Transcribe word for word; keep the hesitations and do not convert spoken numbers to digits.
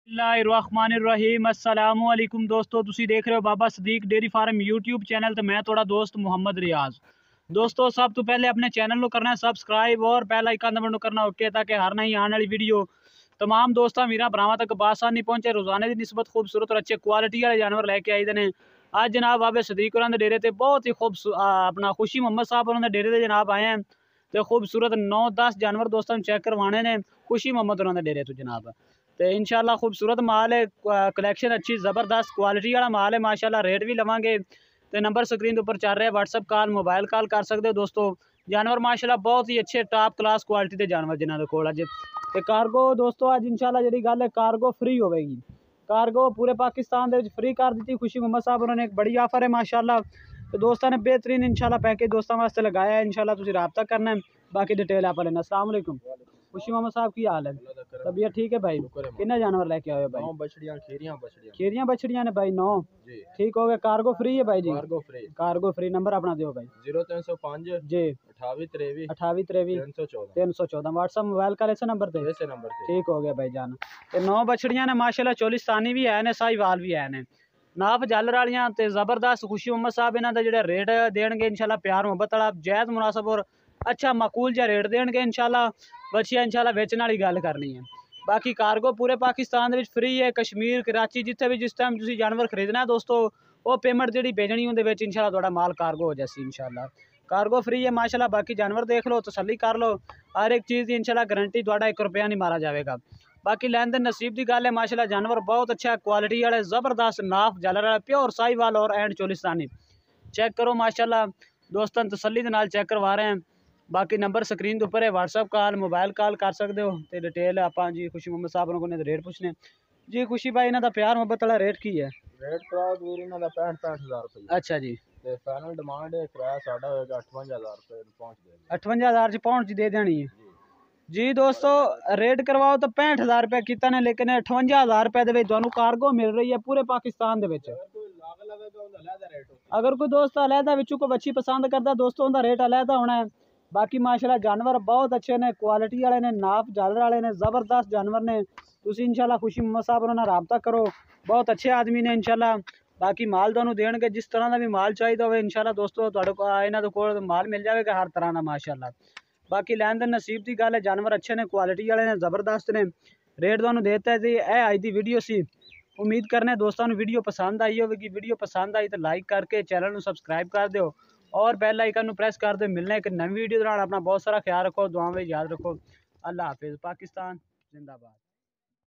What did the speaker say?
बिस्मिल्लाहिर्रहमानिर्रहीम अस्सलामु अलैकुम दोस्तों, तुसी देख रहे हो Baba Sadiq dairy farm YouTube channel. तो मैं थोड़ा दोस्त मोहम्मद रियाज। दोस्तों सब तो पहले अपने चैनल को करना है सब्सक्राइब और बेल आइकन दबाना करना ओके, ताकि हर नई आने वाली वीडियो तमाम दोस्तों वीर भरावां तक बासानी पहुंचे। रोजाना की निस्बत खूबसूरत और अच्छे क्वालिटी वाले जानवर लैके आई देने। आज जनाब बाबे सदीक होरां दे डेरे ते बहुत ही खूब अपना खुशी मोहम्मद साहब होरां दे डेरे ते जनाब आए हैं। तो खूबसूरत नौ दस जानवर दोस्तों चेक करवाने ने खुशी मोहम्मद होरां दे डेरे तो जनाब। तो इंशाल्लाह खूबसूरत माल है, कलैक्शन अच्छी ज़बरदस्त क्वालिटी वाला माल है माशाल्लाह। रेट भी लवांगे तो नंबर स्क्रीन ऊपर चल रहा है, व्हाट्सअप कॉल मोबाइल कॉल कर सकते हो दोस्तों। जानवर माशाल्लाह बहुत ही अच्छे टॉप क्लास क्वालिटी के जानवर जिन्होंने कोल अज ते कार्गो दोस्तों अज इंशाल्लाह जी गल है कार्गो फ्री होगी। कार्गो पूरे पाकिस्तान के फ्री कर दी खुशी मोहम्मद साहब उन्होंने एक बड़ी ऑफर है माशाल्लाह। तो दोस्तों ने बेहतरीन इंशाल्लाह पैकेज दोस्तों वास्ते लगाया है। इंशाल्लाह तुसीं राब्ता करना है, बाकी डिटेल आप लेना। अस्सलाम वालेकुम खुशी मोहम्मद साहब की हाल है? तबीयत ठीक है भाई? कितना जानवर लेके आए हो भाई? बछड़ियां खीरियां बछड़ियां खीरियां बछड़ियां ने भाई नौ ठीक हो गए। कार्गो फ्री है भाई जी? Cargo free. Cargo free number अपना दो भाई। जीरो तीन सौ पाँच जी अठावी त्रेवी अठावी त्रेवी तीन सौ चौदह तीन सौ चौदह व्हाट्सअप मोबाइल का ऐसे नंबर पे ऐसे नंबर पे ठीक हो गया भाई जान। तो नौ बछड़ियां ने माशाल्लाह चोलिस्तानी भी है ने साहिवाल भी है ने नाप जालर वालियां ते जबरदस्त। खुशी मोहम्मद साहब इन्हों के जो रेट देंगे इंशाल्लाह प्यार मुहब्बत वाला जायज़ मुनासब और अच्छा माकूल जहा रेट देंगे इंशाल्लाह। बच्चियां इंशाल्लाह बेचने वाली गल करनी है। बाकी कार्गो पूरे पाकिस्तान फ्री है, कश्मीर कराची जिथे भी जिस टाइम तुम जानवर खरीदना है दोस्तों वो पेमेंट जी भेजनी उन्हें इंशाल्लाह थोड़ा माल कार्गो हो जाए इंशाल्लाह। कार्गो फ्री है माशाल्लाह। बाकी जानवर देख लो तसल्ली कर लो, हर एक चीज़ की इंशाल्लाह गारंटी थोड़ा एक रुपया नहीं मारा जाएगा। बाकी लैन देन नसीब की गल है माशाल्लाह। जानवर बहुत अच्छा क्वालिटी वाले जबरदस्त नाफ जालर वाला प्योर साहिवाल और एंड चोलिस्तानी चेक करो माशाल्लाह। दोस्तों तसल्ली के नाल चेक करवा रहे हैं। बाकी नंबर स्क्रीन के उपर है, व्हाट्सअप कॉल मोबाइल कॉल कर सकते हो। तो डिटेल आप जी खुशी मोहम्मद साहब को रेट पूछने जी। खुशी भाई इन्हों का प्यार मुहब्बत वाला रेट की है? रेट कराओ दूर इन्हों का पैंठ पैंठ हज़ार रुपये। अच्छा जी। ते फाइनल डिमांड है किराया साडा होएगा अठवंजा हज़ार रुपये पहुंच देंगे। अठवंजा हज़ार च पहुंच दे देनी है जी दोस्तों। रेट करवाओ तो पैंठ हज़ार रुपये किता ने, लेकिन अठवंजा हज़ार रुपये के तुहानू कार्गो मिल रही है पूरे पाकिस्तान दे विच। अगर कोई दोस्त अलहदा विचों कोई बच्ची पसंद करता दोस्तों उनका रेट अलहदा होना है। बाकी माशाल्लाह जानवर बहुत अच्छे ने, क्वालिटी वाले ने, नाप जालर वाले ने, जबरदस्त जानवर ने। तुसीं इंशाल्लाह खुशी मोहम्मद साहब उन्होंने रबता करो, बहुत अच्छे आदमी ने इंशाल्लाह। बाकी माल तुहानू देंगे जिस तरह का भी माल चाहिए हो इंशाल्लाह दोस्तों इन्हों को माल मिल जाएगा हर तरह का माशाल्लाह। बाकी लैन देन नसीब की गल है, जानवर अच्छे ने, क्वालिटी वाले ने, जबरदस्त ने। रेट तुहानू देता है जी। यह अज की वीडियो सी, उम्मीद करने दोस्तों वीडियो पसंद आई होगी। वीडियो पसंद आई तो लाइक करके चैनल को सबसक्राइब कर दो और बेल आइकन प्रेस कर दो। मिलने एक नवी वीडियो दौरान अपना बहुत सारा ख्याल रखो, दुआ में याद रखो। अल्लाह हाफिज़। पाकिस्तान जिंदाबाद।